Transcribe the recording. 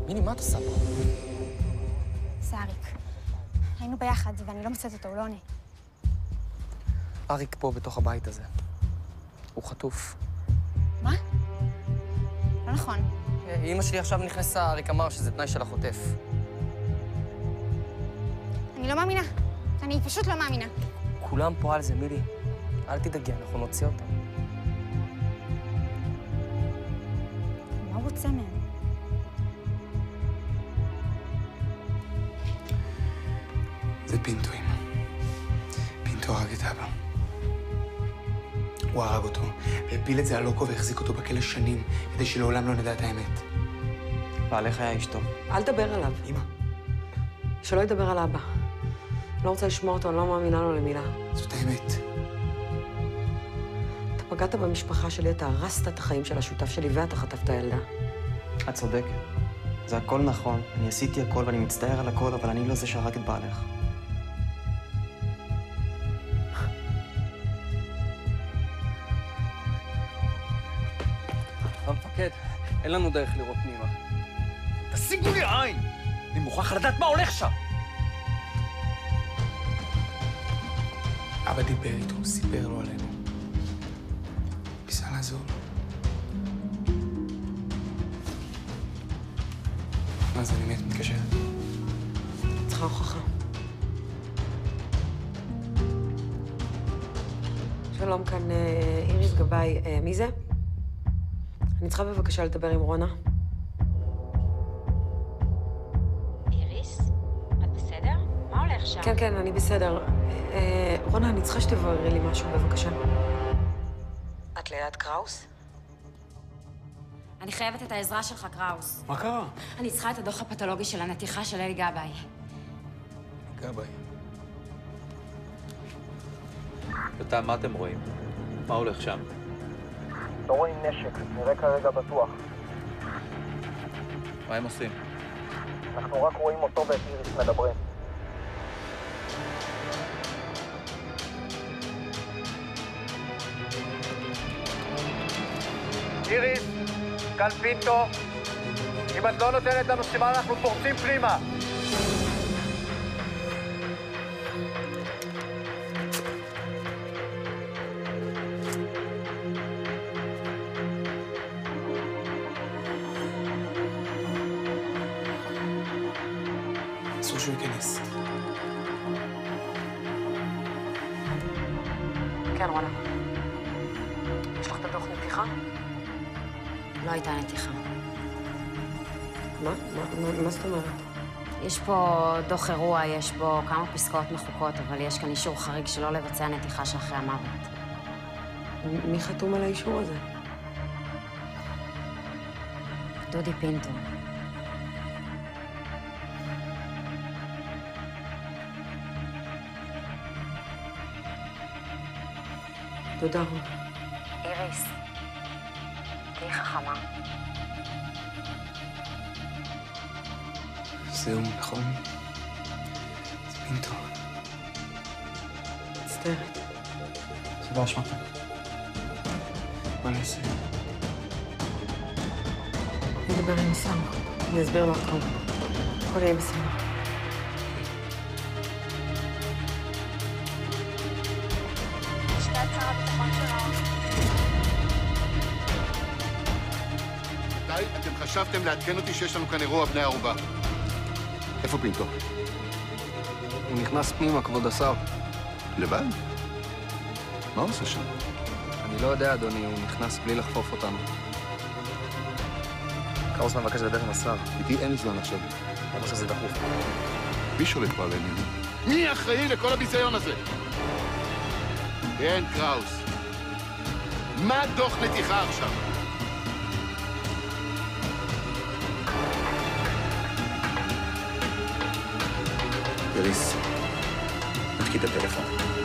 מיני, מה את עושה פה? זה אריק. היינו ביחד, ואני לא מוצאת אותו, הוא לא עונה. אריק פה בתוך הבית הזה. הוא חטוף. מה? לא נכון. אמא שלי עכשיו נכנסה, אריק אמר שזה תנאי של החוטף. אני לא מאמינה. אני פשוט לא מאמינה. כולם פה על זה, מילי. אל תדאגי, אנחנו נוציא אותם. מה הוא רוצה מהם? זה פינטו, אמא. פינטו הרג את אבא. הוא הרג אותו, והפיל את זה על לוקו והחזיק אותו בכלא שנים, כדי שלעולם לא נדע את האמת. בעלך היה אשתו. אל תדבר עליו. אמא. שלא ידבר על אבא. לא רוצה לשמוע אותו, אני לא מאמינה לו למילה. זאת האמת. אתה פגעת במשפחה שלי, אתה הרסת את החיים של השותף שלי, ואתה חטפת ילדה. את צודקת. זה הכל נכון. אני עשיתי הכל ואני מצטער על הכל, אבל אני לא זה שהרג את בעלך. המפקד, אין לנו דרך לראות פנימה. תשיגו לי עין! אני מוכרח לדעת מה הולך שם! אבא דיבר איתו, סיפר לו עלינו. ניסה לעזור לו. אז אני מת מתקשרת. צריכה הוכחה. שלום, כאן איריס גבאי. מי זה? אני צריכה בבקשה לדבר עם רונה. איריס? את בסדר? מה הולך שם? כן, אני בסדר. רונה, אני צריכה שתבררי לי משהו, בבקשה. את ליד קראוס? אני חייבת את העזרה שלך, קראוס. מה קרה? אני צריכה את הדוח הפתולוגי של הנתיחה של אלי גבאי. גבאי. יותם, מה אתם רואים? מה הולך שם? לא רואים נשק, נראה כרגע בטוח. מה הם עושים? אנחנו רק רואים אותו ואת איריס מדברים. איריס, כאן פינטו. אם את לא נותנת לנו סימן, אנחנו פורצים פנימה. אסור שהוא ייכנס. כן, רונה. יש לך את הדוח נתיחה? לא הייתה נתיחה. מה זאת אומרת? יש פה דוח אירוע, יש בו כמה פסקאות מחוקות, אבל יש כאן אישור חריג שלא לבצע נתיחה שאחרי המוות. מי חתום על האישור הזה? דודי פינטו. תודה, רונה. איריס, תהיי חכמה. זהו, נכון? זה פינטו. מצטערת. זה לא אשמתה. מה נעשה? אני אדבר עם השר. אני אסביר לו הכל. הכל יהיה בסדר. לשכת שר הביטחון שלנו. מתי אתם חשבתם לעדכן אותי שיש לנו כאן אירוע בני ערובה? איפה פינטו? הוא נכנס פנימה, כבוד השר. לבד? מה הוא עושה שם? אני לא יודע, אדוני, הוא נכנס בלי לחפוף אותנו. קראוס מבקש לדבר עם השר. איתי אין לי זמן עכשיו. למה שזה דחוף? מי שולט פה עלינו? מי אחראי לכל הביזיון הזה? כן, קראוס. מה דוח נתיחה עכשיו? איריס, נתקי את הטלפון.